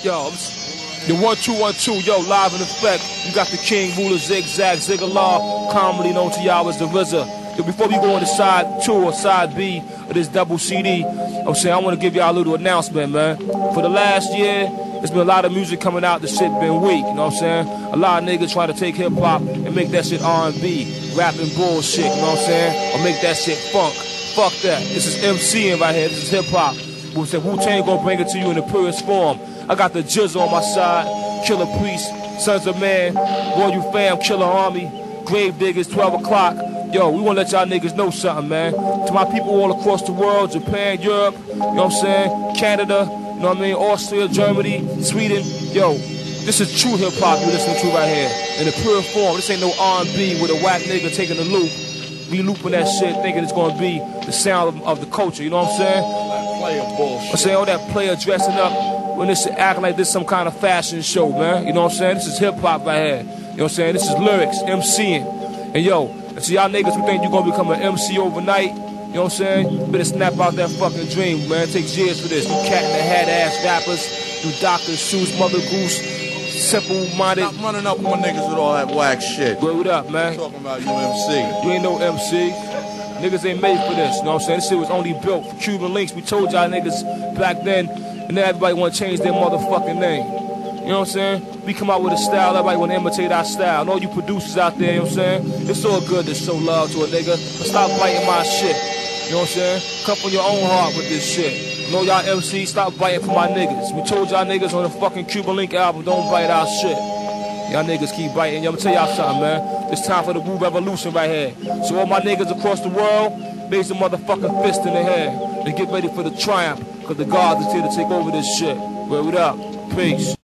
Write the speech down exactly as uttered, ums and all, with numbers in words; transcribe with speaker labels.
Speaker 1: Yo, the one two one two, yo, live in effect. You got the King, Ruler, Zigzag, Ziggalar, commonly known to y'all as the R Z A. Yo, before we go into side two or side B of this double C D, I'm saying I want to give y'all a little announcement, man. For the last year, there's been a lot of music coming out. The shit been weak, you know what I'm saying? A lot of niggas trying to take hip hop and make that shit R and B, rapping bullshit, you know what I'm saying? Or make that shit funk. Fuck that. This is MCing right here. This is hip hop. We said Wu-Tang gonna bring it to you in the purest form. I got the Jizz on my side, Killer Priest, Sons of Man, Royal Fam, Killer Army, Grave Diggers, twelve o'clock. Yo, we wanna let y'all niggas know something, man. To my people all across the world, Japan, Europe, you know what I'm saying, Canada, you know what I mean, Austria, Germany, Sweden. Yo, this is true hip hop you listening to right here. In the pure form. This ain't no R and B with a whack nigga taking the loop. We looping that shit thinking it's gonna be the sound of, of the culture, you know what I'm saying?
Speaker 2: That player bullshit.
Speaker 1: I'm saying all that player dressing up when this shit acting like this some kind of fashion show, man. You know what I'm saying? This is hip hop right here. You know what I'm saying? This is lyrics, MCing. And yo, and to y'all niggas who think you're gonna become an M C overnight, you know what I'm saying? You better snap out that fucking dream, man. It takes years for this. You cat in the hat ass rappers, you doctors, shoes, mother goose, simple-minded.
Speaker 2: Stop running up on niggas with all that whack shit.
Speaker 1: Word up, man.
Speaker 2: I'm talking about you M C.
Speaker 1: You ain't no M C. Niggas ain't made for this, you know what I'm saying? This shit was only built for Cuban links. We told y'all niggas back then, and then everybody wanna change their motherfucking name. You know what I'm saying? We come out with a style, everybody wanna imitate our style. And all you producers out there, you know what I'm saying? It's all good to show love to a nigga, but stop biting my shit. You know what I'm saying? Come from your own heart with this shit. You know y'all M Cs, stop biting for my niggas. We told y'all niggas on the fucking Cuban Link album, don't bite our shit. Y'all niggas keep biting. Yo, I'm gonna tell y'all something, man. It's time for the Wu Revolution right here. So all my niggas across the world, raise the motherfucking fist in the air and get ready for the triumph, cause the gods is here to take over this shit. Word up. Peace.